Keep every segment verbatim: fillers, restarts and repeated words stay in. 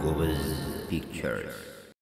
Goes Pictures.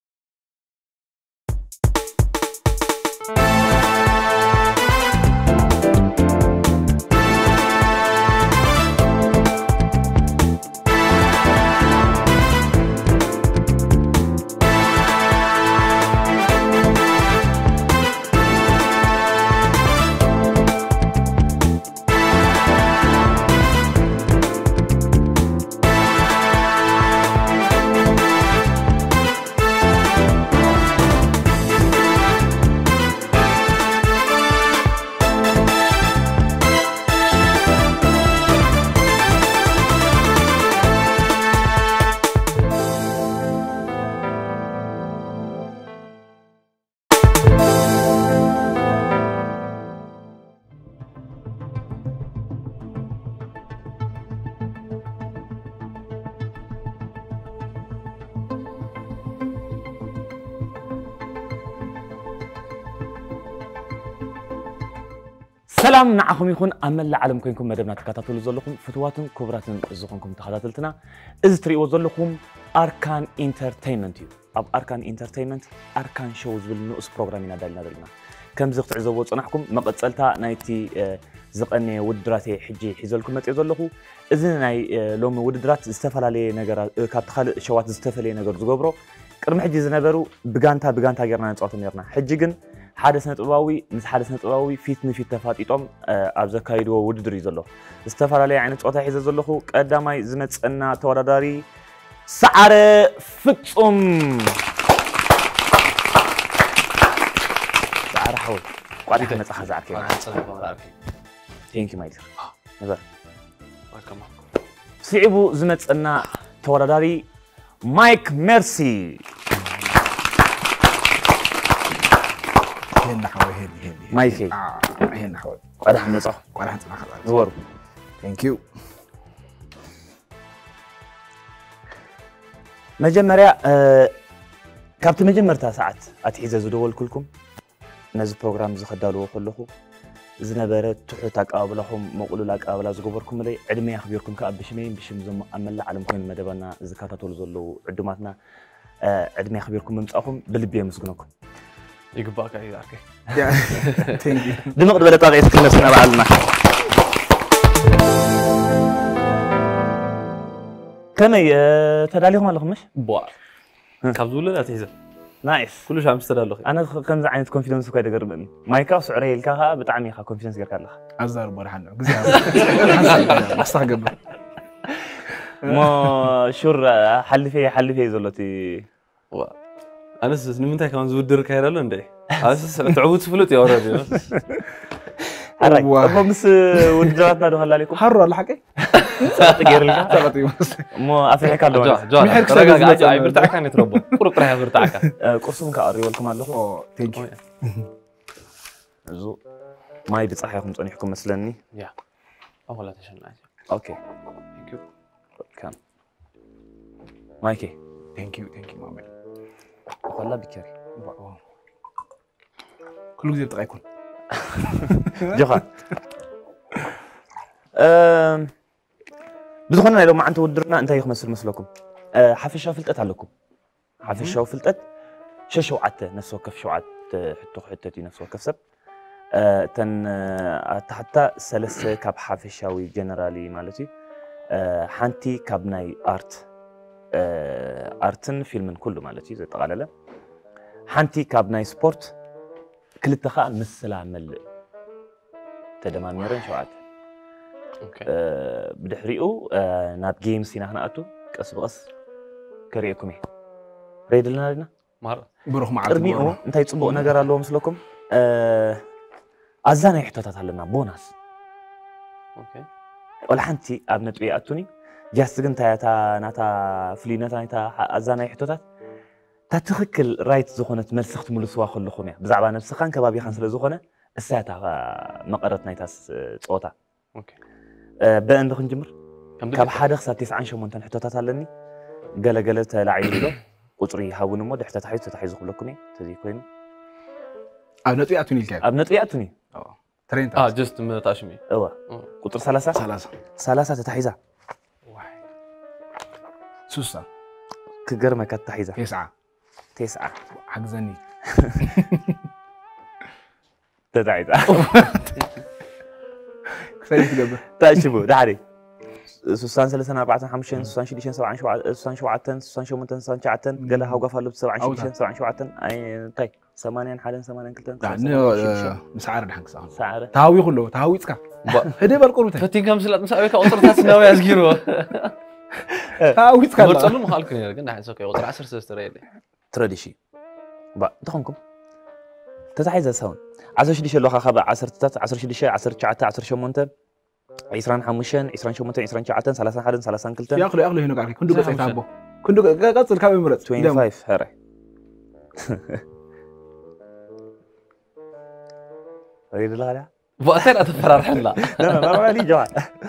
سلام نعكم يكون أمل العالم كينكم مدبنا تكاتلوا زلكم فتواتن كبراتن زخنكم تخاطلتنا إذا تريوا زلكم أركان إنترتينمنت أب أركان إنترتينمنت أركان شوز بالنقص برنامجنا دلنا دلنا كم زقت عزوات صنعكم ما قد سألتها نايتي زقني ودراتي حجي حزلكم ما تزلكوا إذا ناي لوم ودرات استفل عليه نجار كابتخال شوات استفل عليه نجار زجبرو كرم حجي زنبرو بجانتا بجانتا جرنا نتعاطم يرنا حجيجن حادث نطباوي مس حادث نطباوي فيتن في تفاطيطوم ابز كايدو وددر يزلو استفال عليه عين صوتا حيز زلخو قداماي زمصنا توراداري سعر فصم سعر حول قاعد نصح زعكي ثانك يو مايتر نبر ويلكم سيبو زمصنا توراداري مايك ميرسي هنا حوالي هنا هنا مايكي اه هنا حوالي قاعد نصح قاعد نصح خلاص زور ثانك يو مجمريا كابت مجمرتا ساعات اتحيز زدول كلكم نز بروجرام زخدالو كلكم زنبرت تحت اقابلهم مقولوا اقابلا زغبركم لي عدمي اخبيركم كابشمين بشم زم امل عالم كون مدبنا زكاتاتول زلو عدماتنا عدمي اخبيركم ممصاكم بلبي مسكنكم يقباك اي اركي ثانك يو دمق دبل طاقه تكنسنا بعلنا كمي تداليهم لكم مش بوا كابزول لا تحزن نايس كل شيء عم تستدلخ انا كم عينت كونفيدنس كاي دغربني مايكا سعري لكها بطعمي خا كونفيدنس غير كلها ازار برهان غزي استغرب ما شور حلفي حلفي زلتي وا انا سس نمنتا كان زودر كايرالو اندي اساس تعود فلوت يا اوريدي حرك بمس ودراتنا دو هلا لكم حروا على حكي غير لك تغطي مو افريقيا كالو محرك سرقا اي برتاعك كان يتربو قرب راح برتاعك قرصم كاري ولكم الله او ثانك يو زو ماي بصحيحكم صنيحكم مسلني يا اولا تشناج اوكي ثانك يو كان مايكي ثانك يو ثانك يو مامي والله بكري كل جزء بتاع يكون جوخان امم بزخنا لو ما انت ودرنا انت يخمسل مسلكم حفشه فلطت عليكم حفشه فلطت ششو عته نفس وكف شوعت حتو حتتي نفس وكف سب تن حتى ثلاثه كاب حفشاوي جنرالي مالتي حنتي كاب ناي ارت ارتن فيلم كله مالتي زي طغالله حنتي كاب ناي سبورت كلتخا مسلا ملء تدماميرن شوعت اوكي بدحريو ناب جيمز هنا هناتو قص بقص كريكم ريد لنا لنا مره بروح مع قرميو انت يصبق ነገር አለው መስለኩም አዛና ይحተታት አለና ቦናስ ኦኬ ወላ ሓንቲ ኣብ ነጥቢ ኣቱኒ ጃስ ግን ታያታ ናታ ፍሊነታ ናታ ኣዛና ይحተታት تتخكل رايت زخونة مرسخت ملسوا خلخهم يا بزعبا نفس خان كبابي خان سلا زخونة الساعة مقرت نايتاس صوتا اوكي بان دخن جمر كاب حدا خسات تسعة شو مونتن حتى تتعلمني قال قالت لعيب له قطري هاون مود حتى تحيز تحيز خلكم تزي كوين ابنتي اتوني الكاب ابنتي اتوني اه ترين اه جست متاشمي ايوه قطر ثلاثة ثلاثة ثلاثة تتحيزها واحد سوسة كجرمك التحيزة تسعة تسعة حجزني تتعيزة كسرت جبه تأشبه دعري سوسان سلسان أربعة حمشين سوسان شديشين سبعة شو سوسان شوعتن سوسان شو متن سوسان شعتن قالها وقف هلب سبعة شديشين سبعة شوعتن أي طيب ثمانين حالين ثمانين كلتن لا مسعر الحق صح سعر تهاوي كله تهاوي تسكا هدي بالقروته فتين كم سلات مساوي كأوتر تاس ناوي أزجيرو تهاوي تسكا مرتلو محال كنير قلنا حين سوكي أوتر عشر سستريلي تراديشي با دخنكم تتعيزة سون عشر شديشة لوخا خبا عشر تات عشر شديشة عشر شعتة عشر شمونتن عشرين حمشين عشرين شمونتن عشرين شعتن ثلاثة حالين ثلاثة كلتن يا أخي يا أخي هنا قاعد كندو قصي تابو كندو قصي الكامل مرت خمسة وعشرين هري ريد الله لا وقتين أتفرر حلا لا لا ما لي جوع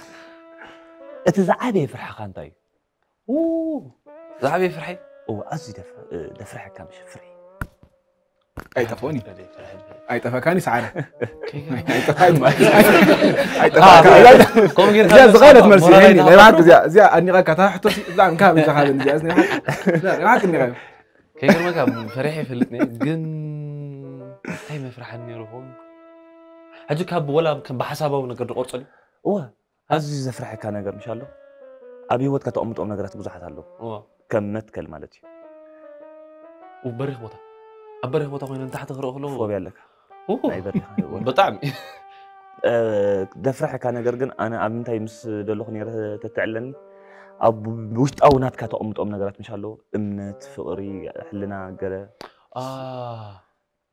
اتزعبي فرحة خانتاي أوه زعبي فرحي وأزي دف دفرحة كامش فرحي أي تفوني أي تفكاني سعادة أي تفكاني أي تفكاني قوم غير زي صغيرة مرسي هني لا يعرف زي زي أني غاك تحت زعم كامل زخابن زي أزني حق لا معك إني غايب كي غير ما كان فرحي في الاثنين جن هاي ما فرحني روحهم هجو كاب ولا كان بحسابه ونقدر قرصلي هو أزي زفرحة كان نجار إن شاء الله أبي ود كتأمت أم نجارات بزحت له هو كم متكل مالتي وبريخ بطا أبريخ بطا وين أنت حتغرق له فو بيالك أوه أي بريخ بطعمي دفرحة كان نجار جن أنا أبنت يمس دلوخ نير تتعلني أب وشت أو نات كتأمت أم نجارات إن شاء الله إمنت فقري حلنا جرا آه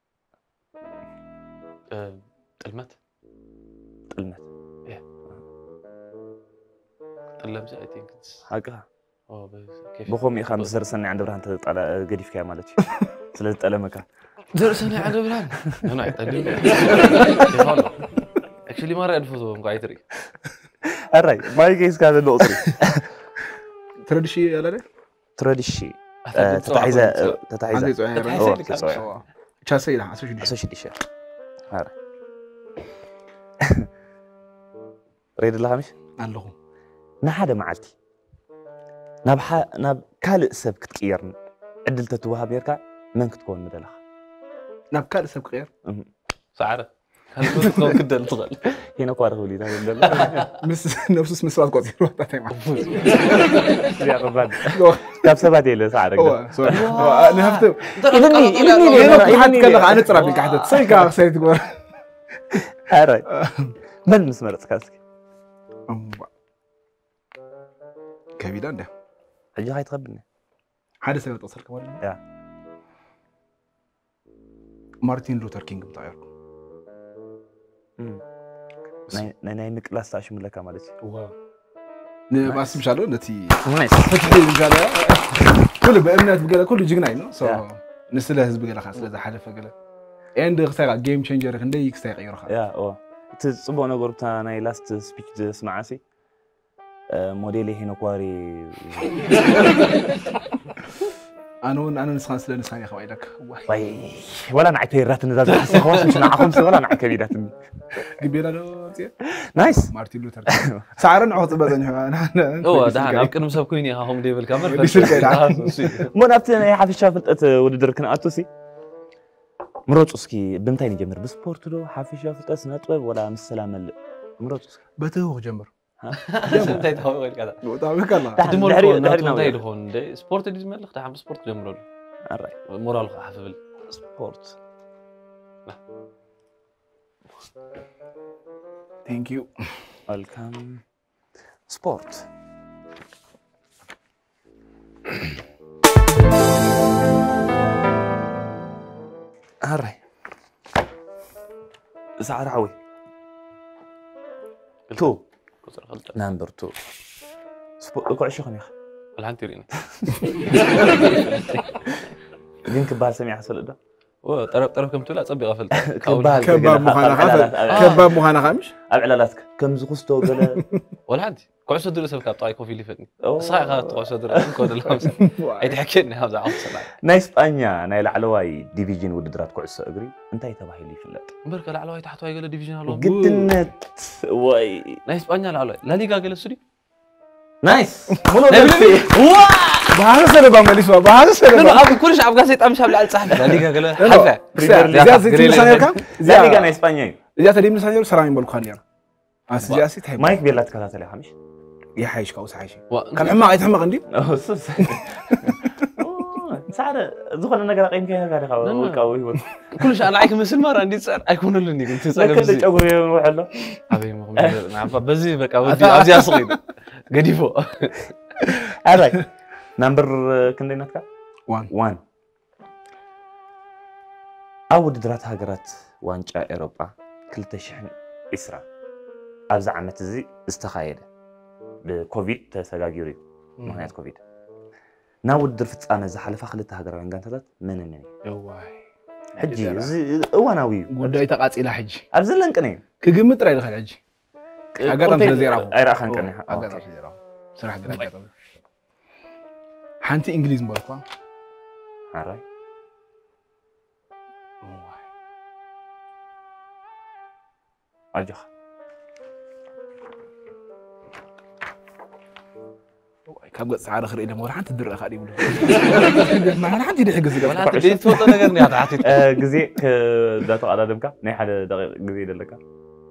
تلمت تلمت إيه تلمت I think هكذا أوه بس كيف بخوم يخام زرسني عند برهان تطلع قديف كيا مالتي سلسلة ألمك زرسني عند برهان أنا عيطلي يخالو actually ما رأي الفوزو مقاعد تري الرأي ما يجيس كذا النقطة تردشي يلا ليه تردشي تتعيزة تتعيزة تتعيزة تشاسي لا أسوي شيء أسوي شيء هذا ريد الله مش الله نحدا معتي نبح نب كال سب كتيرن عدل تتوهب يركع من كتكون مدلخ نب كال سب كتير سعره هل تكون كده الطغل هنا قارئ ولي ده مس نفس مسوات قصير وقتها تمام يا ربنا كاب سبعة اللي سعرك هو سوري أنا هفتم إلني إلني أنا حد كله أنا ترى بك حد تصير كاب سيد تقول هاي من مسمرت كاسك كبيران ده أجي هاي تقبلني حد سيد تصير كمان يا مارتين لوثر كينج بتاعه ناي ناي نكلاس تاش من لك مالتي واو ما اسمع شالو نتي نايس فتدي مجاله كل بأمنات بقى كل جناي نو سو نسله حزب بقى خلاص لذا حلف بقى عند خسارة جيم تشينجر كندا يكسر يروح يا أوه تصبح أنا قربت أنا لاست سبيتش اسمعاسي موديلي هنا كواري أنا أنا نسخان سلا نسخان يا خويلك واي ولا نعتي رات نزل حس خلاص مش نعقم ولا نعكبيدات كبيرة لو تي نايس مارتين لوثر سعرنا عوض بدن أنا هو ده أنا يمكن مسابقيني هاهم ديفل كامل مو نبتنا يا حافظ شافت ودر كنا أتوسي مروت أسكي بنتين جمر بسبورت له حافظ شافت أسنة طيب ولا مسلام ال مروت أسكي بتوه جمر انتي تهوي كذا تهوي كلا دمر كون نتاي دخون دي سبورت دي زمل خدها سبورت جمرول الراي مورال حافظ سبورت ثانك يو ويلكم سبورت الراي سعر عوي تو نمبر تو سبورت قاعد شو خميخ الحين تريني يمكن كبال سميع حصل ده او طرف طرف كم تلا صبي غفلت كبال كباب مخانخه كباب مخانخه مش العلالاتك كم زغستو قال ولا عندي قاعد صدر سبك طاي كوفي اللي فاتني صحيح قاعد صدر كود الخمسه اي تحكيني هذا عاوز صلاح نايس بانيا ناي العلواي ديفيجن ودرات كعس اجري انتي تباهي لي فلت بركه العلواي تحت واي قال ديفيجن هالو قدنت واي نايس بانيا العلواي لا ليغا قال السوري نايس مولو نفسي بهذا سنة بعمل إيش بهذا سنة لا أبو كلش أبغى زيت أمشي على الصحن لا ليجا قال حفا زياد زيت من سنة لا ليجا أنا إسبانيا زياد تدي من سنة سراني بالخانير أس جاسي تحب مايك بيلا تكلاتة لي خميش يا حيش كوس حيش كان عما عيت حما عندي أوسس سعر زخنا نقرأ قيم كذا قال خاوي كاوي كلش أنا عايك مثل مرة عندي سعر أكون لني كنت سأل بس كنت أقول يوم وحلا أبي مهم نعم بزي بك أودي أودي أصغر قديفو alright number كم دينك one one أول درات هاجرات وانجا أوروبا كل تشحن إسرع أبزع عمت زي استخايله بكوفيد تسجاجيري مهنيات كوفيد ناود درفت أنا إذا حلف أخلت هاجر وين كانت هذا من النيل يواي حجي زي وانا ويو ودي تقاس إلى حج أبزلن كني كجمت رأي دخل حج أقدم في الزيارة أي راح كني أقدم في الزيارة صراحة أقدم حنتي إنجليز مباركوا عراي أجخ كم قد سعر آخر إلى مور حنت الدر أخاري ولا ما أنا حنتي ده جزء ولا حتى دين توت أنا قرني هذا حتى جزء كدات على دمك نحن جزء دلك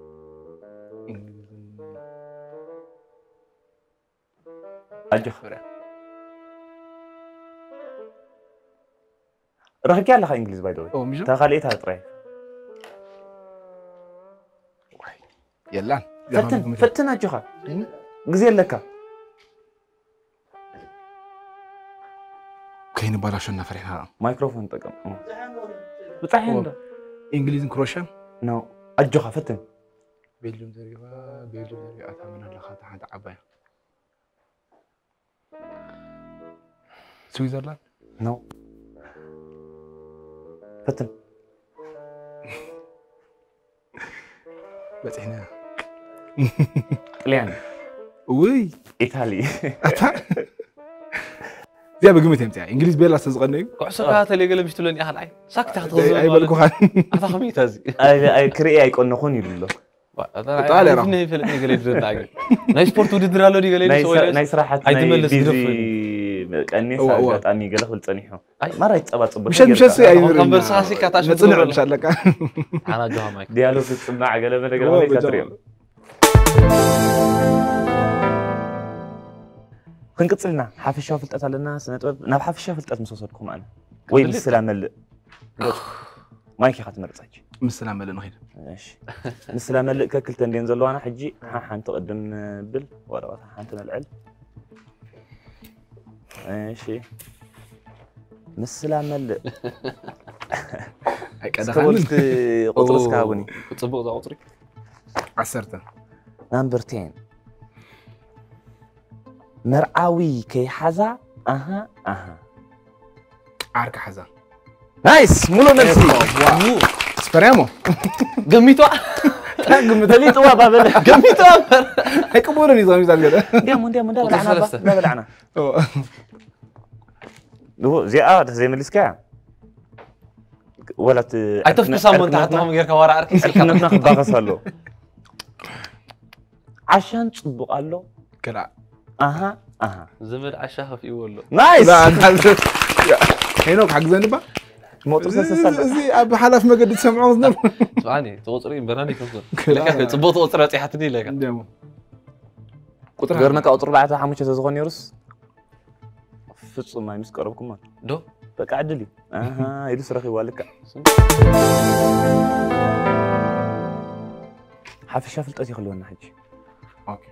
أجخ راح كي على إنجليز باي دوي تخليتها ترى يلا فتن فتن أجخ جزء لك كاين باراشنا فرحها مايكروفون تقم بتاعين ده انجليز كروشا نو اجوخه فتن بيلجوم تريبا بيلجوم تريبا اتمنى لها حد عبايه سويسرلاند نو فتن بس هنا طليان وي ايطالي زي بقيمة امتى انجليز بيلا استزغني كعسكات اللي قال مشتو لني اهل عين ساكت تاخذ اي بالكو خان هذا خميت هذه اي اي كري اي كون نخون يلو طالع راه في اللي قال لي داعي ناي سبورت ودي درالو دي قال لي سوي ناي صراحه ناي بيزي كاني ساعات اني قال خل تصنيحو ما راي تصبا تصبا مش مش سي اي كمبر ساسي كاتاش نصنع ان شاء الله انا جوها مايك ديالو في الصناعه قال ما قال لي كاتريم كنقصلنا حافشه فلطات لنا سنه طب ناب حافشه فلطات مسوسدكم انا وي بالسلام مل مايكي خاتمرصاج مسلام مل نخيد ماشي مسلام مل ككلتن دين زلو انا حجي حان تقدم بل ولا حان تنلعل ماشي مسلام مل هيك انا خلصت قطرس كاوني تصبغ ذا قطري عسرته نمبر عشرة مرعاوي كي حزا اها اها عارك حزا نايس مولو نفسي واو سبريمو قميتو قميتو توا بابل قميتو هيك بورني زعما زعما كده ديمون ديمون ده بلعنا ده بلعنا لو زي اه زي مليسكا ولا ت ايتف كسامون تحتهم غير كوارع عرك كنا نخبغسلو عشان تصبقالو كلا اها اها زمر عشاها في يقول نايس لا هينوك حق زنبا موتور سلسل زي اب حلف ما قد تسمعوا زنب سبحاني توصري براني كنت لك صبوت توصر صيحتني لك ديمو قطر غير ما كاوتر بعد حموشه تزغون يرس فصل ما يمس قربكم دو بقى عدلي اها يدس رخي والك حافظ شاف الطاتي خلونا حجي اوكي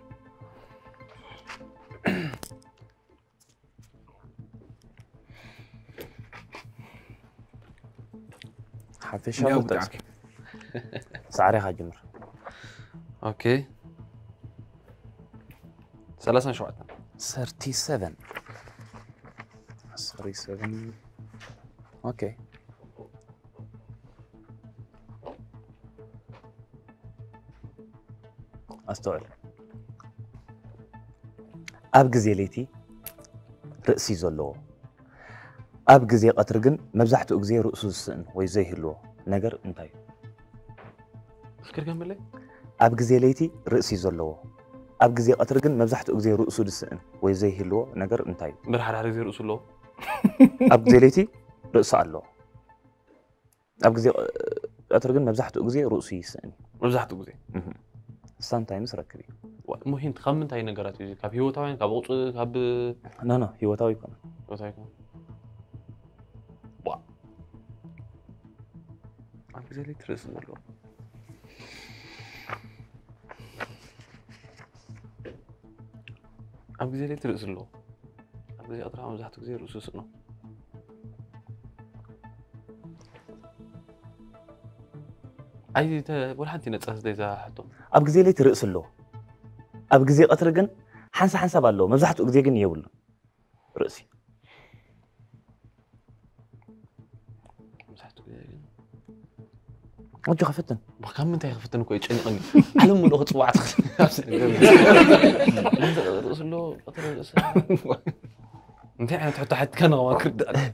حافظ شاف الطاتي سعري هاجمر اوكي ثلاثة شو وقتنا سبعة وثلاثين سبعة وثلاثين اوكي استوعب اب غزي ليتي رأسي زلو اب غزي قطر جن مبزحتو غزي رأسو زسن وي زي هلو نجر انتاي فكر كمل لي اب غزي ليتي رأسي زلو ኣብ ግዜ ቀትሪ ግን መብዛሕትኡ ግዜ ርእሱ ድስእን ወይ ዘይህልዎ ነገር እንታይ እዩ ብርሓር ግዜ ርእሱ ኣለዎ ኣብ ግዜ ለይቲ ርእሱ ኣለዎ ኣብ ግዜ ቀትሪ ግን መብዛሕትኡ ግዜ ርእሱ ይስእን መብዛሕትኡ ግዜ ሳምታይምስ ረክብ እዩ ሙሂንት ካብ ምንታይ ነገራት እዩ ካብ ሂወታውያን ካብ ቁፅ ካብ ኖ ኖ ሂወታዊ ይኮነ ሂወታዊ ይኮነ ዋ ኣብ ግዜ ለይቲ ርእሱ ኣለዎ ኣብ ግዜ ለይቲ ርእሱ ኣለዎ ኣብ ግዜ ቀትሪ መብዛሕትኡ ግዜ ርእሱ ይስእኖ أي ولا حد ينتصر ده إذا حطه. أبغى زي اللي ترقص له. أبغى زي قطر جن حنس حنس بالله مزحت أبغى جن يقول رأسي. مزحت أبغى جن. وأنت خفتن. بكم أنت خفتن كويس أني أني. علم ولا خط واحد. رأس له قطر رأس. أنت يعني تحط حد كان غوا كرد.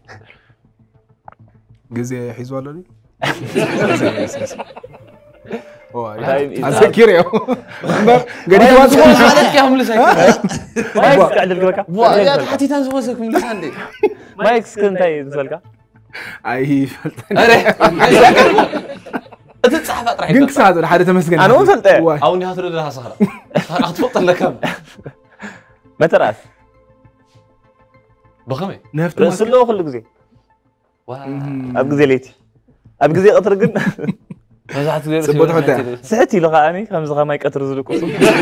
جزء حيز ولا لي؟ أذكر يا قريت واحد عليك يا هم لسه ما يسكع الجلكة يا حتى تنسوسك من لسه عندي ما يسكن تاي الجلكة أي تتصحف أطرح قلت ساعد ولا حدا تمسكن أنا وصلت أو إني هترد لها صخرة أتفضل لكم ما تراس بخمي نفط رأس الله خلق زي أبغى زي ليتي أبغى زي قطر جن مزحت غير سبوت حتى سحتي لغاني خمس غا ما يقطر زلق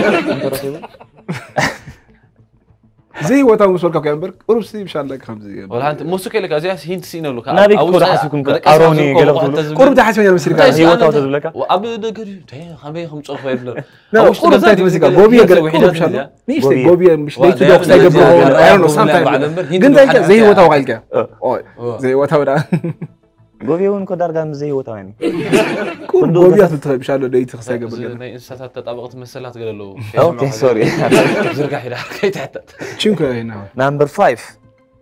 زي وتا مسؤول كامبر قربسي مش الله خمس زي ولا انت موسيقى لك ازياس هينت سينو لك او حاسكم اروني قالوا قرب ده حاسس مسيرك هي وتا تزلك واب دغري تاي خمي خمس صفر يبل لا قرب ده مسيرك بوبي قرب مش الله نيش بوبي مش ليت دوك سايقبرو اي نو سام تايم زي وتا وقالك زي وتا ودا بوبيون كدار قام زي وتا يعني بوبيات تتخيل مش الله ليت سايقبر ناي انساتات تطابقت مسلات قال له اوكي سوري زرقا حيدا كي تحت شنو هنا نمبر خمسة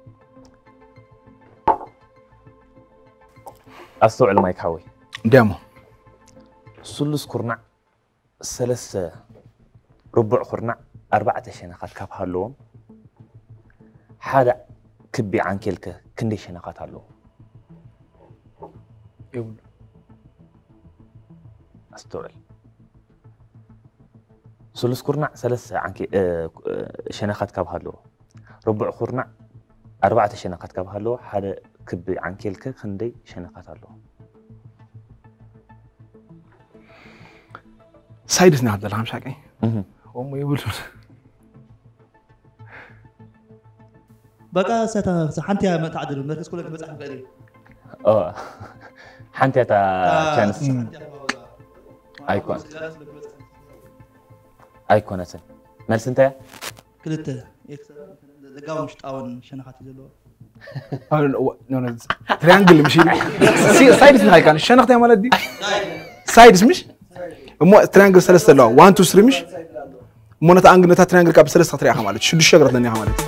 أستوعب المايك حوي دامو سلس كرنع ثلاث ربع كرنع أربعة شنقات كاب هاللوم حدا كبي عن كلك كندي شنقات هاللوم يقول أستوعب سلس كرنع ثلاث عن كي آه شنقات كاب هاللوم ربع كرنع أربعة شنقات كاب هاللوم حدا كبي عن كلك كندي شنقات هاللوم سايدس نهض لها مش حكي هم يقولوا بقى ستا حنتي ما تعدل المركز كله بمزح غيري اه حنتي تا كانس ايكون ايكون اسن مالس انت كلته دقاو مش طاون شنخاتي زلو اه نو تريانجل مش سايدس نهاي كان الشنخت يا مالدي سايدس مش مو تريانجل ثلاثة لا واحد اثنين ثلاثة مش مو نتا انجل نتا تريانجل كاب ثلاثة تريا حمالت شو الشجرة لاني حمالت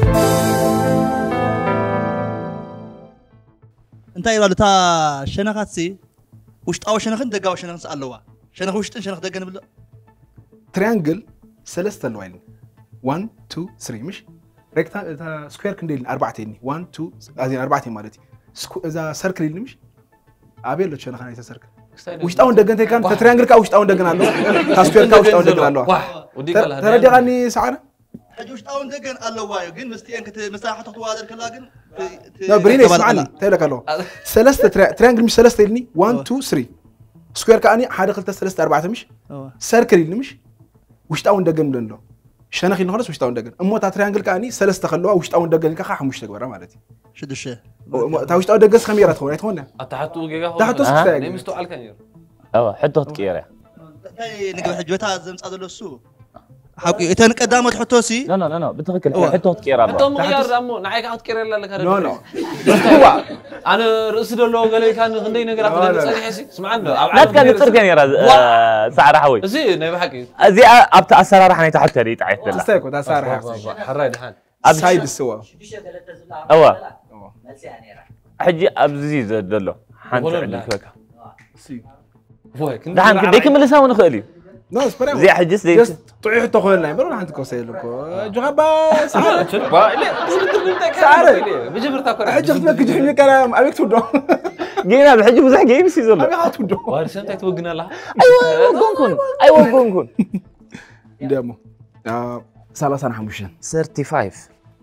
انت يراد تا شنخات سي وش طاو شنخن دقاو شنخ سالوا شنخ وش شنخ دقن بلا تريانجل ثلاثة لوين واحد اثنين ثلاثة مش ريكتا تا سكوير كنديل أربعتين واحد اثنين ازين أربعتين مالتي اذا سيركل اللي مش ابيلو شنخ انا سيركل وش تاون دقن كان تريانجل كا وش تاون دقن الله تا سكوير كا وش تاون دقن الله ترى دي غني سعر حج وش تاون دقن الله وايو جن مستي انك مساحه تطوادر كلا جن لا بريني اسمعني تايلك الله ثلاثة تريانجل مش ثلاثة يلني واحد اثنين ثلاثة سكوير كاني حدا قلت ثلاثة أربعة مش سيركل اللي مش وش تاون دقن لنلو شنخ اللي خلص وش تاون دقن امو تا تريانجل كاني ثلاثة خلوها وش تاون دقن كا خمس تكبر مالتي شد الشيء تا وش تاون دقن خميره تخون تخون تحتو جيجا تحتو سكتاي نيمستو على كانير اه حطه تكيره تاي نقول حجوتها زمص ادلو السوق حقي اتن قدامت حطوسي لا لا لا لا بتفكر حطه تكيره حطو مغير امو نعيك حطكير لا لك هذا نو نو هو انا رأس دلو قال كان غندي نغرات تصحيحسي سمعنا لا كان تركن يا سعر حوي زي نبي حكي زي ابت اسرار حني تحت لي تعيت لا استيكو دا سعر حراي دحان سايد السوا اوا حجي ابزي دلو حنت عندك فوق دحان كديك من لسان ونخلي نو سبريم زي حجس زي جست طيح تخولنا يبرون عندك كوسيلكو جغبا سعر لا سعر بجبر تاكل حجك تمك جحني كلام ابيك تودو جينا بحج بزح جيم سي زلو ابي هات تودو وارس انت توقنا لها ايوه كونكون ايوه كونكون ديمو اه ثلاثة حمشن خمسة وثلاثين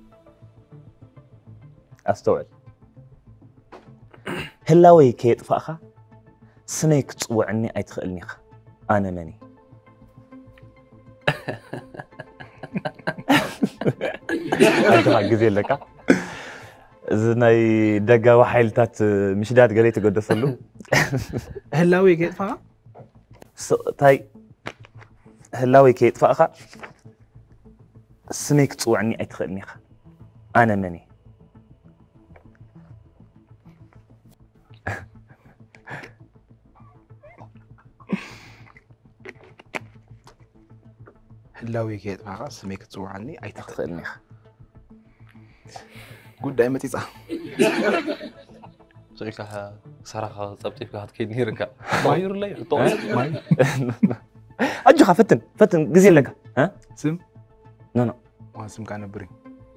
استوعب هلاوي كيت فاخا سنيك تصوعني ايتخلني خ انا مني انت حاجزي لك زناي دغا وحيلتات مشدات قالي تقدسلو هلاوي كيت فاخا تاي هلاوي كيت فاخا سنيك تصوعني ايتخلني خ انا مني هلاوي كيت فاخا سميك تصوعني اي تخلني قد دائما تيصح شيخ صراحه صبتي في هاد كيدني ركع ماير لي طول ماي اجي فتن فتن جزي لك ها سم نو نو ما سم كان بري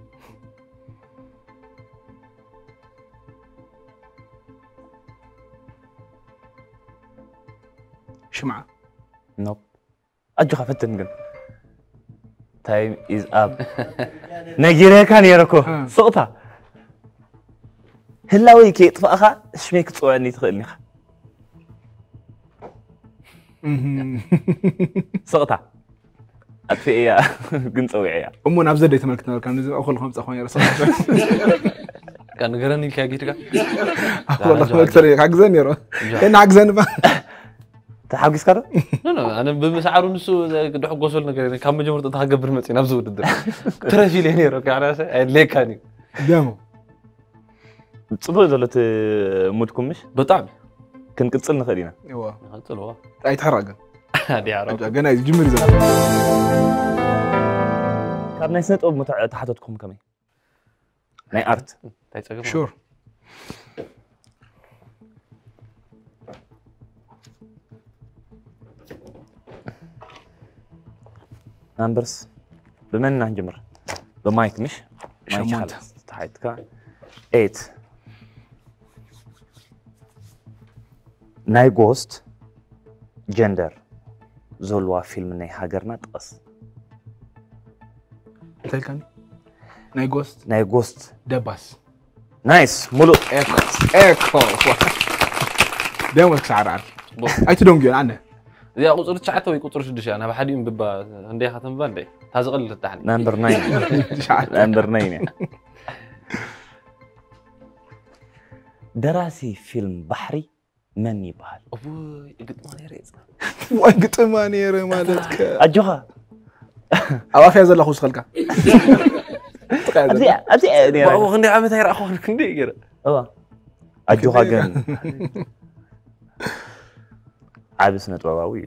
شمعة نوب اجي فتن قل تايم از اب نجيري كان يركو صوتها هلاوي كي طفاخا شميك تصوعني تخلني صوتها أطفئ يا قنت أوعيا أمو نابزة دي تملكتنا كان نزل أخو الخمس أخوان يرسل كان غراني كاجيتك والله خلقتني عجزان يرى إن عجزان بقى تحاجز كذا لا لا أنا بمسعر نسو دحق وصلنا كذا كم مجمرة تحقق برمتي نبزود الدر ترى في ليه يرى كأنا سه ليه كاني دامو تصبح دولة مودكم مش بطعم كن كتصلنا خلينا ايوه قلت له اي تحرق هذه عرب انا جمر زمان كاب ناي سنت اوب تحتتكم كمان ناي ارت شور نمبرز بمن نجمر بمايك مش مايك شمونت. خلاص تحتك ثمانية ناي غوست جندر زولوا فيلم ناي هاجرنا تقص تاي كان ناي جوست ناي غوست دباس نايس ملو ايكو ايكو دامو سعر عارف اي تدونجي عنه يا قطر تسعة وي قطر شدش أنا بحديم ببا عندي خاتم باندي هذا قل التحدي نمبر تسعة نمبر تسعة دراسي فيلم بحري من يبهل أبوي قطماني ريز وقت ما نير مالتك أجوها أوافي هذا الأخوص خلقه أبدي أبدي ما هو غني عمتها يا أخوان كندي كده أوه أجوها جن عابس نتواوي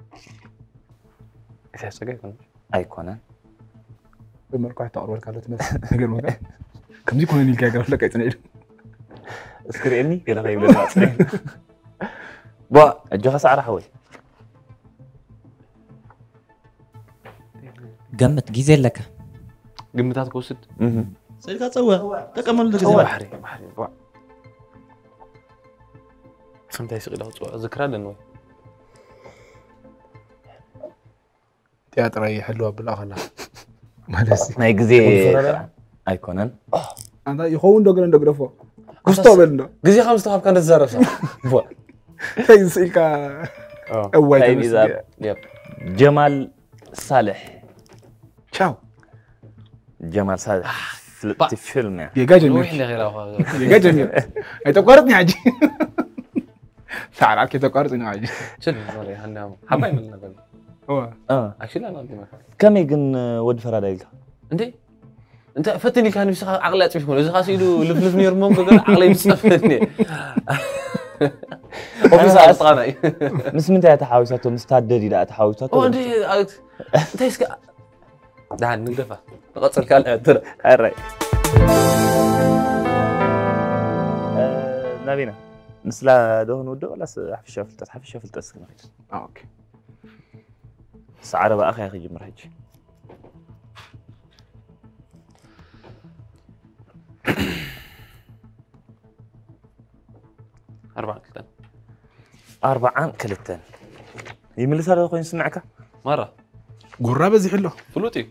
إيش هسه كده أيقونة بمركو حتى أروح كالوت مثل نقول مكان كم دي كونني كأجر لك أيتنيل اسكري إني كده غيب لنا با أجوها سعر حوي قمت جيزي لك قمتها تكوست سيلكا تصوى تكمل لك هو زي بحري بحري با فهمت ايش غير ذكرى لانه تياتر أي حلوة بالأغلى مالسي ما يجزي أيقونة أنا يخون دوغران دوغرافو كستو بندو جزي خمس تخاف كانت زارة با هاي سيلكا أول طيب إذا يب جمال صالح تشاو جمال صالح في فيلم يعني يا جميل روح لي غير اخو يا جميل أنت قارتني عجي سعر عارف كده قارتني عجي شنو والله هنا حبايب لنا قال هو آه اكشلي انا عندي مكان كم يجن ود فرادايلك انت انت فتني كان يفسخ عقلي اطفي شكون اذا خاسيلو لفلفني يرمم قال عقلي مصفني اوفيس اصغاني مس من تاع تحاوساتو مستعدد لا تحاوساتو او انت انت اسك دعن ندفع نقصر كان ترى الراي نبينا نسلا دهن ودو ولا حفشه فلتس حفشه فلتس اوكي سعر بقى أخي أخي جمر حجي أربعة كلتان أربعة كلتان يملس هذا خوين سمعك مرة قرابة زي حلو فلوتي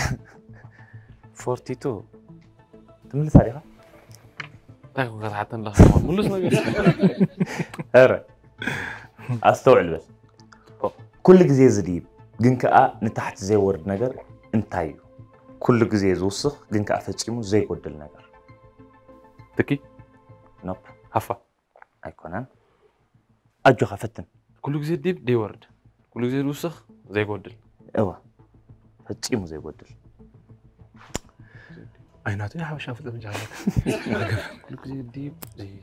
اثنين وأربعين تملس عليها تاكو قد حتى الله ملوس ما هرا أستوعب بس كل جزء زديب جنكا نتحت زي ورد نجر انتايو كل جزء زوسخ جنكا فتشيمو زي قد النجر تكي نوب حفا أيقونان أجو خفتن كل جزء ديب دي ورد كل جزء وسخ زي قدل ايوه فتشيمو زي قدل عيناتي حاول افضل من جهه كل جزء ديب زي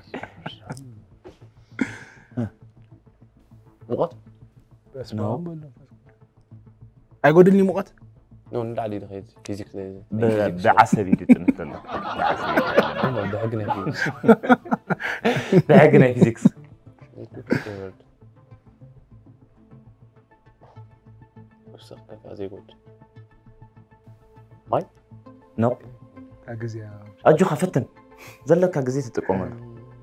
نقط بس نو ايقودني مقت نو ندعلي دخيل فيزيك زي بعصبي دي تنتنا بعصبي ده حقنا فيزيكس بعقنا فيزيكس وسخ كفا زي قدل ماي نو اجزي أجو خفتن زلك جزية تقومنا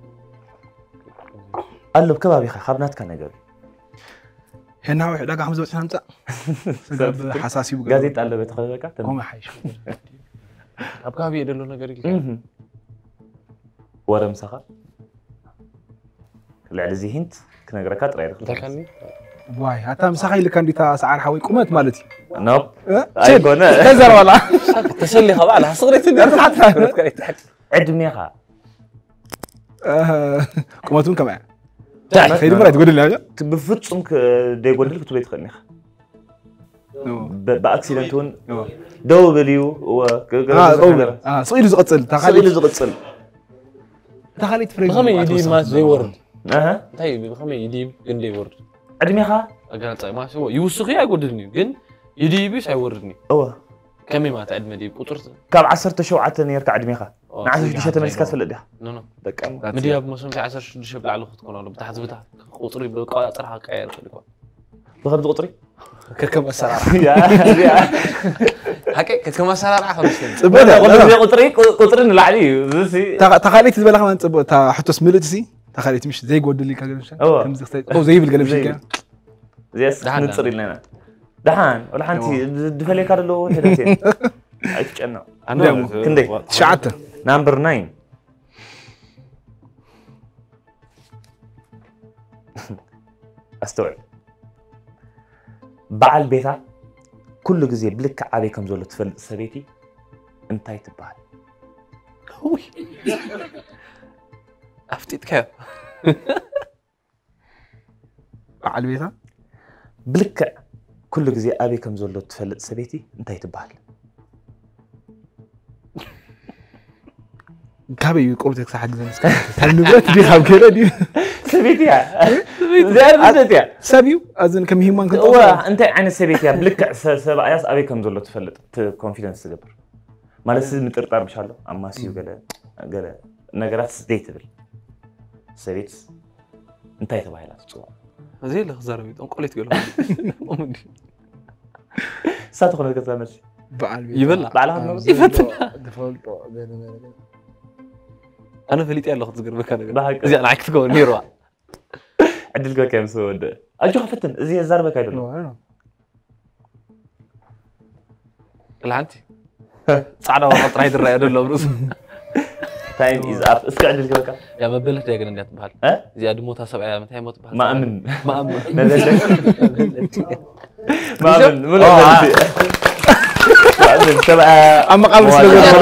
قال له بكبابي خابنات كان يقول هنا واحد لقى حمزة بس حمزة حساسي بقى قاعد يتقلب يتخلق تمام قوم حيش أبقى أبي يدلو نقري ورم سخا اللي زي هنت كنا قرأت رأي تكلني واي هتا مسخي اللي كان ديتا سعر حوي قمت مالتي نوب أيقونة هزر ولا تسلي خبالها صغرت عد منيخا قمتون كمان تعال خير مرة تقول لي هذا بفتصمك دي يقول لك تبي تخنيخ بأكسيدنتون دبليو و اه اه صيد زقصل تخلي زقصل تخلي تفرق بخمي يديب ما زي ورد اها طيب بخمي يديب قن لي ورد عدميخا قال طيب ما شو يوسخي يقودني قن يديبي سيوردني اوه كمي ما تعد ديب قطرت كاب عشرة شوعة يركع عدميخا نعرف ايش تمسكات في الاديه نو نو دك مدياب مسلم عشرة شب على خط كنا بتحت بتحت قطري بقى طرحه كاير كده بغد قطري كركب السرعة يا حكي كما سرعة خمسين صبنا قطري قطري قطري العلي زي تخليت تبلغ كمان تبغى تحط سميلت سي تخليت مش زي قود اللي كان أوه. او زي بالقلب شيء زي نتصري لنا دحان ولا انت دفلي كارلو هداتين ايتشنا انا كندي شعته نمبر تسعة استوعب بعل بيتا كل جزء بلك عبي كم زول تفل سبيتي انتي تبعل افتيت كيف على البيت بلك كل جزء عبي كم زول تفل سبيتي انتي تبعل كابي قلتك صح حق زنس النبات دي خاب كده دي سبيتيا زي بدتيا سابيو اذن كم هي ما كنت هو انت عن سبيتيا بلك سبعياس ابي كم زول تفلط كونفيدنس تجبر مالس مترطر بشالو اما سيو قال قال نغرات ستيتبل سبيت انت يتبايلا تصوا زي اللي خزر بيت انقلت قالوا امدي ساتخون كتامش بعل يبلع بعلها يفتح ديفولت انا فليت يلا خذ مكانك ضحك. زي انا عكس كون نيروا عدل كو كم سود اجو فتن زي زربك ايدو لعنتي صعده وقت رايد الراي دلو بروس تايم از اب اسكو عدل كو يا مبلت يا جن انت بحال ها زي ادموتها سبعه متى موت بحال ما امن ما امن ما امن ولا بنتي عدل سبعه اما قبل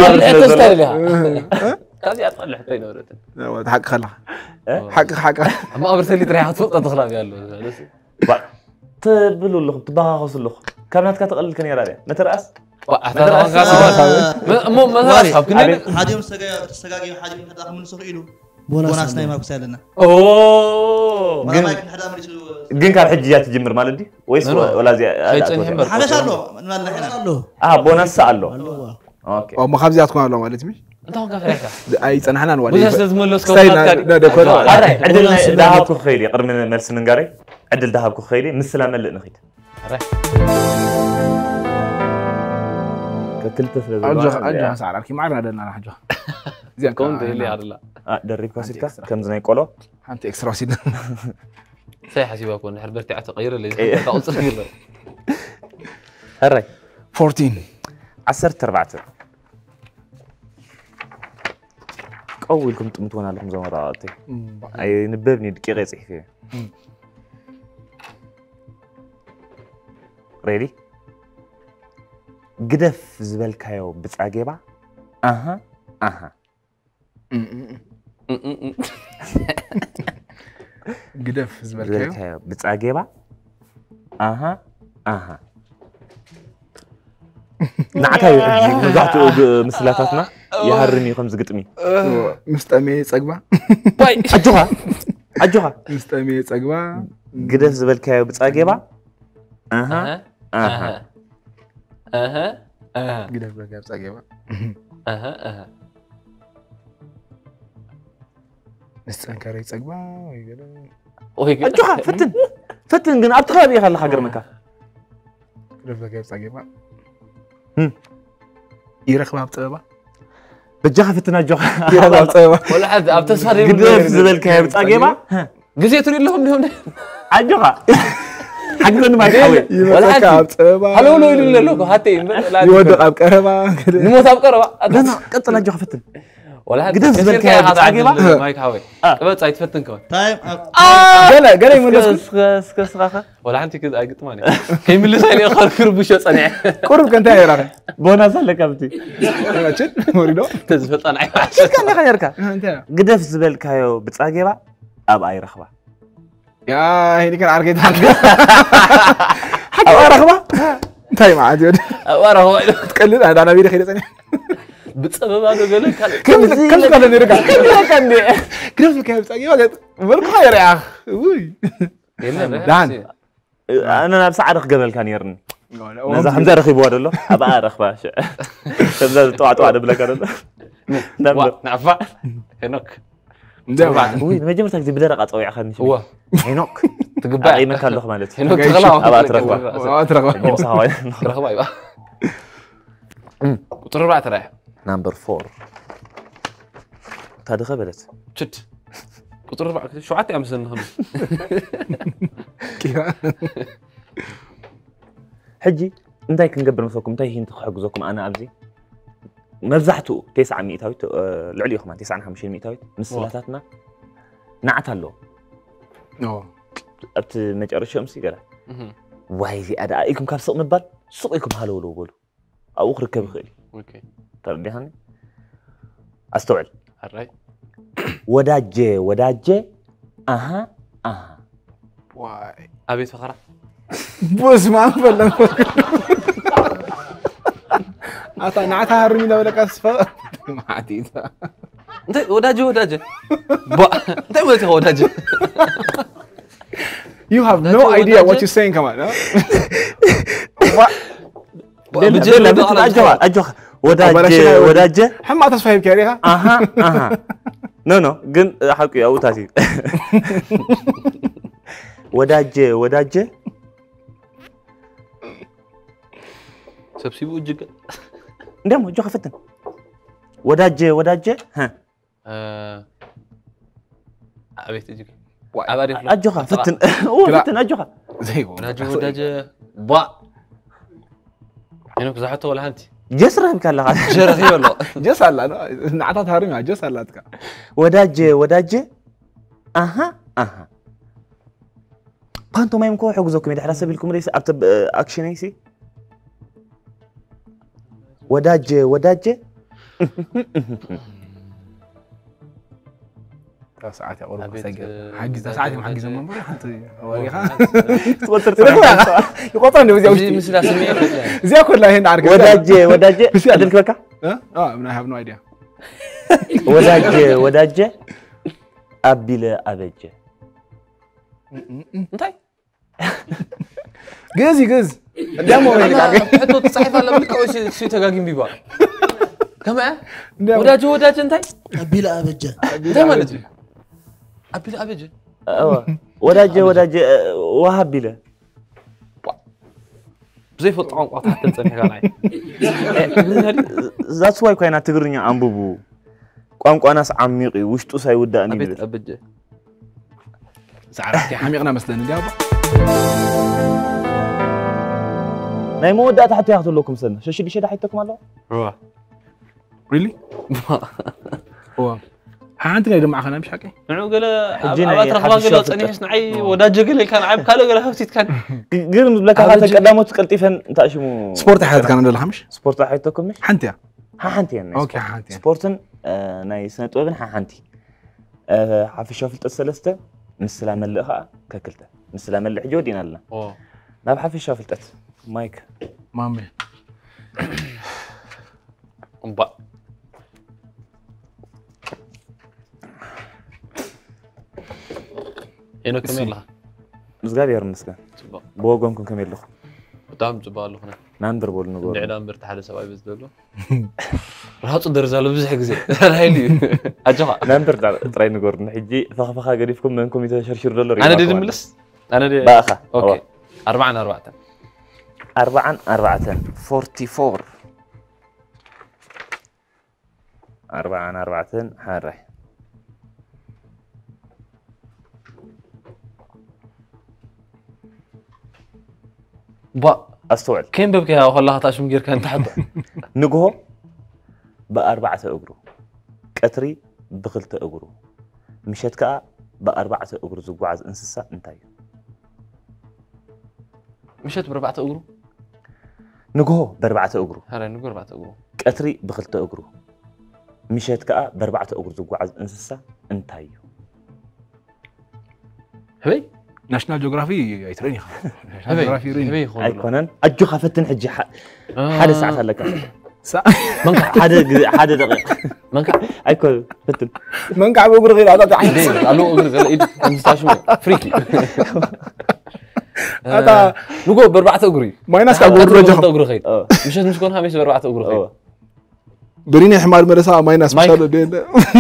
هذه اطلع حتى ينورت حق خلع حق حق اما قبل لي تريحه تفوت تخلع قالوا تبلوا لكم تباغص لكم كم تقلل كان يرى نتراس مو ما اصحاب كنا حاجه سغا سغاغي حاجه حدا من سوق يلو بوناس ناي ما كسالنا اوه ما ما حدا من يسو ግን ካብ ሕጂ እያ ትጅምር ማለት ዲ ወይስ ወላ እዚኣ ሓበሻ ኣሎ ንመለሕና ኣሎ አ ቦነስ ኣሎ ኦኬ او ما خابزي اتكون الله مالتي انت هون كافريكا اي صنحنا ولا بس لازم نلوس لا دكتور عدل ذهبكم خيلي قرب من ملس ننقاري عدل ذهبكم خيلي مثل ملء نخيت ككلت في أجا أجا سعر أركي معنا دنا حاجة زين كنت اللي على لا دريب كاسيتك كم زناي قولو أنت إكسترا سيد ساي حسيبها كون حربرتي عت غير اللي تقص غير هري أربعطعش عشرة أربعة قولكم تمتون لكم زمراتي أي نببني دقيقة يصيح فيه ريدي قدف زبال كايو بتعجبه أها أها قدف زبال كايو بتعجبه أها أها نعتها يحجي مزحتو مسلاتاتنا يهرني خمس قطمي مستمي صقبا باي أجوها أجوها مستمي صقبا قدف زبال كايو بتعجبه أها أها أها أها قدف زبال كايو بتعجبه أها أها مستنكري صقبا وي أجوها فتن فتن قن أبتخابي يا خلي حقر مكا قدف زبال كايو بتعجبه هم يرخبها بطيبة بجاها فتنا جوها يرخبها بطيبة ولا حد أبتصاري قدف زبال كايو بتعجبه قزيتوا لهم لهم أجوها حقنا ما يحاول ولا حد هلو لو يقول لكم هاتي يودق أبقربا نموت أبقربا لا لا قطنا أجوها فتن ولا حد قدف زبال كايو بتعجبه ما يحاول بس عيد فتن كمان تايم قال قال يملس سكس سكس راخة ولا أنت كذا قطماني كي ملي سايلي آخر كرب وش صنع قرب كنت هاي راخي بوناس لك أبتي أنا شد موريدو تزفت أنا كان لك غيرك أنت قدف زبال كايو بتعجبه أبقى أي رخبة يا هني كان عارقين حق أبقى رخبة تايم عادي ورا هو تقلل هذا أنا بيدي خير ثاني بتصبب هذا قال لك كم كم قال نرجع كم كان دي كيف كيف تاجي برك خير يا أخ وي دان أنا نفس عرق قبل كان يرني نزح حمزة رخي بواد له أبقى أرخ باش حمزة طوع طوع دبلا كذا نعم نعفع هناك وي ما جمرتك دي بدرق أطوي أخذني شو هو هناك تقبع أي مكان له خمالتي هناك تغلى أبقى أترخبه أترخبه جمسها ترخبه أيوة وتربع ترى نمبر فور هذا خبرت شت وتربع شو عتي أمسن هم كيف حجي انتي كنقبل مسوكم انتي هين تحجزوكم انا ابزي مزحتو تسعة مئتاويت العليا خمان تسعة خمسين مئتاويت مسلاتاتنا نعتالو أوه ابت مجرش امسي قال واي زي ادائكم كاب سوق مبال سوقكم هالو لو قولوا او اخرج كبخيلي اوكي تردي هاني استوعب الراي وداجي وداجي اها اها واي ابيت فخره بوس ما فلان أتا نعتها هرمي لو لك أسفل ما عديتها انت وداجي وداجي با انت قلت هو وداجي You have no idea what you're saying كمان بجيب أجوا أجوا وداجي وداجي حما تصفيب كاريها أها أها no no جن حقي أو تاسي وداجي وداجي سبسيبو وجهك دم وجهك فتن وداجي وداجي ها أبيت وجهك أجوها فتن هو فتن أجوها زي هو وداجي وداجي با هناك زحته ولا أنت جسر هم كان لها جرى والله جس هلا نعطت هرمي جس هلا تك وداجي وداجي أها أها قانتو ما يمكن حجزوكم إذا حسب لكم رئيس أكتب أكشن يسي وداجي وداجي ساعات أقول سجل حجز ساعات ما حجز من برا حتى يقطع إنه زي مثل أسميه زي كلها هنا عارك وداجي وداجي أدلك بكا اه من I have no idea وداجي وداجي أبيلا أبيجي انتي جزي جز دامو هيك عارك حتى تصحيح على بالك أو شيء شيء تجاكين بيبا كم وداجي وداجي انتي أبيلا أبجة انتي ما ندري أبيلا أبيجي وداجي وداجي وهبيلا بزي فوت عنق تحت تصنيح كان that's why كاينه تግርኛ انببو ቋንቋ ናስ ዓሚቕ ውሽጡ ሳይወዳእኒ أبيت ይብል أبجة سعرتي حميقنا مثلا اليابا ናይ መወዳእታ ሓቱ ያኽተለኩም ሰነ ሸሽዲ ሸዳ ሓይተኩም ኣሎ روح ريلي هو حانت لي دمع خنا مش حكي نعو قال حجينا أبات إيه، رخبا حد قال الشوط تصنيح سنعي وداج قال كان عيب كالو قال هفتيت كان ግን ዝብለካ ኣብ ካተ ቀዳሞት ቀልጢፈን እንታይ ሽሙ سبورت حياتك كان عندنا خمش ስፖርት ሓይተኩም ምሽ حنت يا ሓንቲ እያ اوكي حنت يا ስፖርትን ናይ ስነ ጥበብን ሓንቲ ሓፈሻ ፍልጠት ሰለስተ ምስላ መልእ ከዓ ከክልተ ምስላ መልእ ሕጂ ወዲና ኣለና أوه ናብ ሓፈሻ ፍልጠት ማይክ مامي أمبا هنا كم يلا مزغابير مسكن تبا بوغونكم كم يلخ قدام تبا له هنا ناندر بول نغور دعنا مرت حدا سبعي بس دلو راح تصدر زالو بزح غزي هايلي اجوا ناندر تراي نغور نحجي فخفخا غريفكم منكم يتشرشر دولار انا دي ملس انا دي باخا اوكي أربعة أربعة أربعة أربعة أربعة أربعة أربعة حارة با أستوعب كم ببكي يا والله تاش مغير كان تحت نقهو بأربعة أجرو كتري بخلت أجرو مشيت كا بأربعة أجرو زقواعز إنسسا انتاي مشيت بأربعة أجرو نقهو بأربعة أجرو هلا نقول أربعة أجرو كتري بخلت أجرو مشيت كا بأربعة أجرو زقواعز إنسسا انتاي هبي ناشونال جيوغرافي يتريني ناشونال هبي جيوغرافي ريني هبي خو أيقونن أجو خفتن حجي حد ساعة لك سا منك حد حد دقيقة منك أيقون فتن من قاعد بقول غير هذا دين قالوا أقول قال إيد مستاشم فريكي هذا نقول بأربعة أجري ما يناس قاعد بقول بأربعة رجع أجري خير اه مشيت مشكون هامش بأربعة أجري خير اه بريني حمار مرسا ما يناس مايك. مشان دين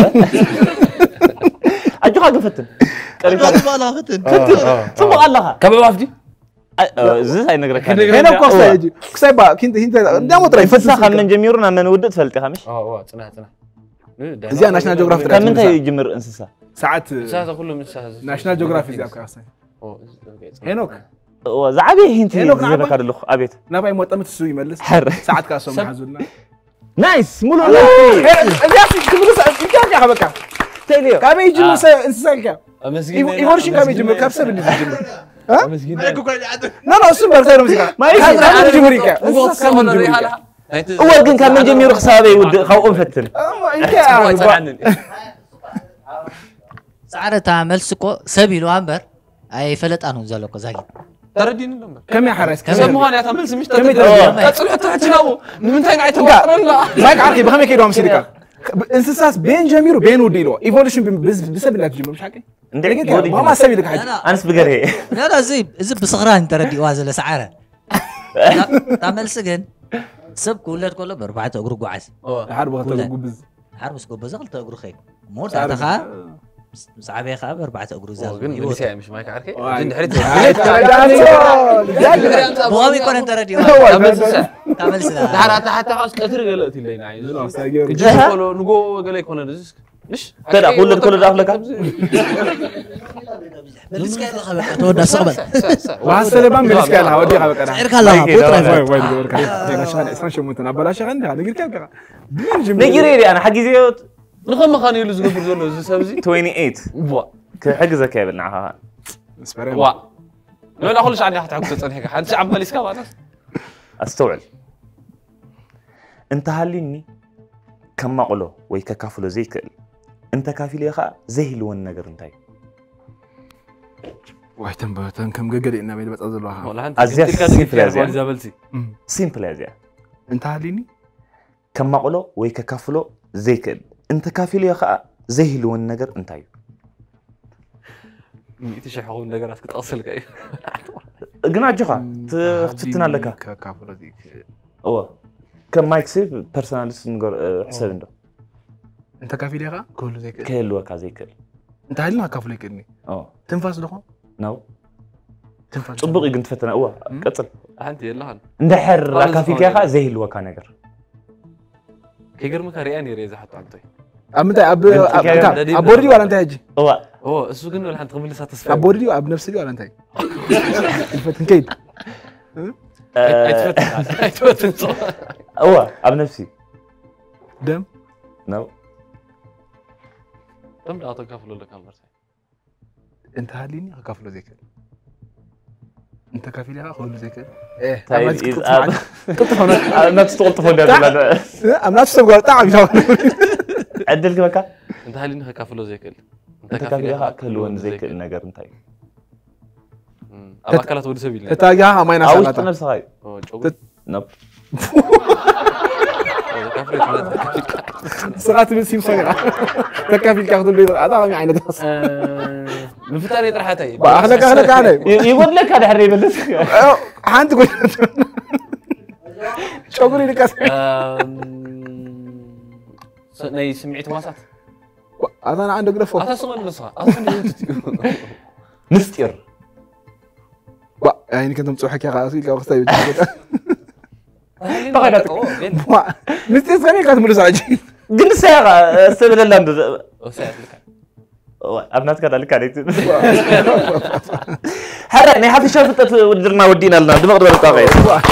أجو حاجة فتن قال بالها فتن ثم قال لها كم وافدي زي نقرأ هنا كوسا يجي كوسا با كنت انت دام ترى فتسا فتسا خمن جميرنا من ودت فلتي خمش اه اه صنع صنع زي ناشونال جيوغرافي كان من تاي جمر انسسا ساعات ساعة كله من ساعة ناشونال جيوغرافي زي كاسا هنوك زعبي هنتي هنوك زي نعبا؟ بكار اللخ ابيت نباي موطمت السو يملس حر ساعات كاسو محزولنا نايس مولو زياسي تملس انت يا حبكا تيليو كامي يجي مسا انسان كام مسكين يورشي كامي يجي كابسه اللي يجي مسكين لا لا سوبر خير مسكا ما يجي هذا يجي مريكا هو كان كان من جمير خصابي ود خو فتن انت سعرتها ملسكو سبيلو امبر اي فلت انو زلوكو زاكي تردين النمبر كم يا حراس كم سموها يا تملس مش كم تردين تصلح تحتناو من تاي قاعد توقع لا مايك عارفي بخمي كيدو امسيريكا انسساس بين جمير وبين وديلو ايفولوشن بسبب لك جمر مش حكي ما ما سبي لك حاجه لا انس بقري لا لا زي زي بصغران تردي وازل سعره تعمل سجن سب كولت كله بربعه اقرو قعس حرب تقبز حربس قبز غلط اقرو خي مو تاخا صعبي خا بربعه اقرو قلنا زال مش مايك عاركي واي. جن حريت بو يكون انت ردي تعمل سلا حتى حتى خلاص ترى قلت لي ناي كجي كله نقو قال لك هنا دزك مش كده كل كل داخلك ملس كاين الخبر تودا صقبل وهالسلبان ملس كان هودي خبك انا عيرك الله وين بوطرف وين دورك انا شان اسان شو متنا بلاش عندي هذا غير كم نيجيري انا حق زيوت نخم خاني اللي زغبر زلو زي سبزي ثمانية وعشرين بوا كحجزك يا بنعها وا لا لا خلص عني حتى عقد تصنيح حد شعب ماليس كمان استوعب انت هاليني كما قولو وي ككافلو زي كل انت كافي يا خا زي لون نجر انتي واي تنبتن كم جقلي انما يبقى ازلوها والله انت أزياء سيمبل أزياء. زابلتي سيمبل ازيا انت هاليني كما قولو وي ككافلو زي كل انت كافي يا خا زي لون نجر انتي تشحقون نجرات كنت اصل كاي قنا جخا تفتنا لك كافلو ديك هو كم مايك سيف بيرسوناليست نقول حساب عنده انت كافي ليها كله زي كده كل وكا زي كل انت هالنا كافلو كني اه تنفاس لهم نو ፅቡቅ እዩ ግን ትፈተና እዋ ቀፅል ሓንቲ የለሃን እንድሕር ኣካፊልካ ኢኻ ዘይህልወካ ነገር ከይገርምካ ሪኣ ነይረ እዛ ሓቶ ዓንቶይ ኣብ ምንታይ ኣብ ኣብ ቦዲ ዋላ እንታይ ሕጂ እዋ ኦ እሱ ግን ወላ ሓንቲ ክምልሳ ተስፋ ኣብ ቦዲ ኣብ ነፍሲ ዋላ እንታይ ይፈትን ከይድ ኣይትፈትን ኣይትፈትን እዋ ኣብ ነፍሲ ደም ነው ደም ዳ ተካፍሎ ለካ መርሳ انت هاليني هكافلو زي كده انت كافيلي هاخذ زي كده ايه طيب قلت هنا ما تستغلط فوق ده ام نفس تبغى طعم عدل كما انت هاليني هكافلو زي كده انت كافيلي هاكلون زي كده ነገር እንታይ ኣብ ኣካላት ወዲ ሰብ ኢልና ተታጋ ማይና ሰላታ አውስጥ ነፍስ ሃይ ኦ ጮግ ነው ስርዓት ምን ሲም ሰገራ ተካፊል ካክቱ እንደይ አጣሚ አይነት ምፍታር የጥራሓተይ ባህለካ ህለካ አለ ይወድለካ ድሕሪ ይበልስ ሓንቲ ጎይ ጮጉሪ ልቀስ ናይ ስምዒት ማሳት ኣታና አንድ ግረፎ ኣታስመን ንስኻ ኣታስመን ምስጢር ባ يعني كنت مصوحك يا خاصي لو خصها تقعد مستي سامي كانت ملوس عجي ግን ሰያኻ ሰብለላ እንደ ወሳይት ልካ ኣብናት ከዳልካ ዳይት حرا ናይ ሓፈሻ ፍልጠት ውድድርና ወዲና ኣለና ድምቕ ድበል ጣቀይ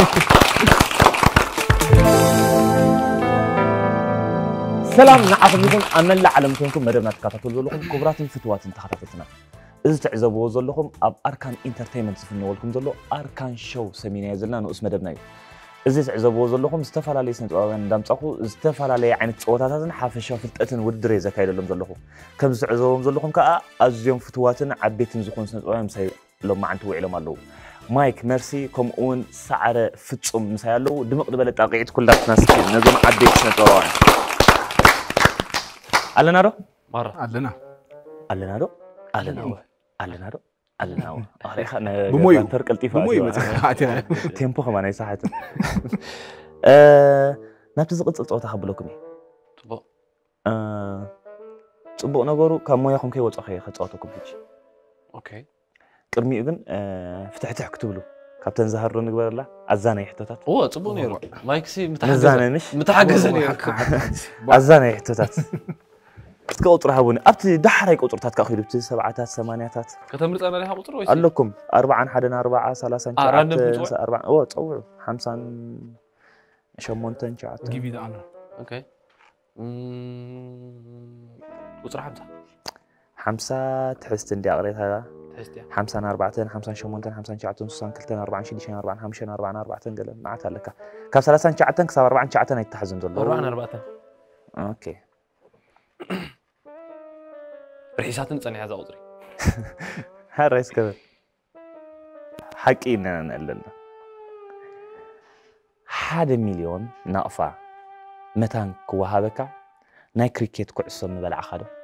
ሰላም ንዓኹም ይኹን ኣብ መላእ ዓለም ኮይንኩም መደብና ትከታተሉ ዘለኹም ክቡራትን ፍትዋትን ተኸታተልትና እዚ ትዕዘብዎ ዘለኹም ኣብ ኣርካን ኢንተርቴይንመንት ዝፍነወልኩም ዘሎ ኣርካን ሾው ሰሚናዮ ዘለና ንኡስ መደብና እዩ እዚ ትዕዘብዎ ዘለኹም ዝተፈላለዩ ስነ ጥበባውያን እንዳምፃኹ ዝተፈላለዩ ዓይነት ፀወታታትን ሓፈሻዊ ፍልጠትን ውድድር እዩ ዘካይደሎም ዘለኹ ከም ዝትዕዘብዎም ዘለኹም ከዓ ኣዝዮም ፍትዋትን ዓበይትን ዝኾኑ ስነ ጥበባውያን ምሳይ ሎማዓንቲ ውዒሎም ኣለዉ ማይክ መርሲ ከምኡውን ሳዕረ ፍጹም ምሳይ ኣለዉ ድምቕ ዝበለ ጣቂዒት ኩላትና እስኪ ነዞም ዓበይቲ ስነ ጥበባውያን ኣለና ዶ ማራ ኣለና ኣለና ዶ ኣለና ኣለና ዶ ኣለና ኣሪኻ ብሞዩ ነበር ቀልጢፋ ብሞዩ መጽሓዕትና ቴምፖ ከማ ናይ ሰዓት እ ናብቲ ዝቕፅል ፀወታ ከብለኩም እየ ፅቡቕ ፅቡቕ ነገሩ ካብ ሞያኹም ከይወፀ ኸ ከፀወተኩም ሕጂ ኦኬ ቅድሚኡ ግን ፍትሕትሕ ክትብሉ ካብተን ዝሃሮ ንግበረላ ኣዛናይ ሕቶታት ኦ ፅቡቕ ነይሩ ማይክሲ ምተሓገዘ ምተሓገዘ ነይሩ ኣዛናይ ሕቶታት ክትቀውጥሩ ሃቡኒ ኣብቲ ዳሕራይ ቁፅርታት ካ ኺዱ ብቲ ሰብዓታት ሰማንያታት ከተምርፀና ዲኻ ቁፅሪ ወይስ ኣለኩም ኣርባዓን ሓደን ኣርባዓ ሰላሳን ሸውዓተ ኣርባዓን ኦ ፀውዑ ሓምሳን ሸሞንተን ሸውዓተን ጊቪ ዳ አና ኦኬ ቁፅሪ ሓምሳ ሓምሳ ትሕዝቲ እንዲ ኣቕሬታ ትሕዝቲ ሓምሳን ኣርባዕተን ሓምሳን ሸሞንተን ሓምሳን ሸውዓተን ስሳን ክልተን ኣርባዓን ሽዱሽተን ኣርባዓን ሓሙሽተን ኣርባዓን ኣርባዕተን ገለ መዓት ኣለካ ካብ ሰላሳን ሸውዓተን ክሳብ ኣርባዓን ሸውዓተን ኣይተሓዝን ዘሎ ኣርባዓን ኣርባዕተን ኦኬ رحيساتن صنيع هذا قطري ها رئيس كذا حقينا نقلنا حاد مليون نقفع متان كوهابك ناي كريكيت كعصم بلع خدو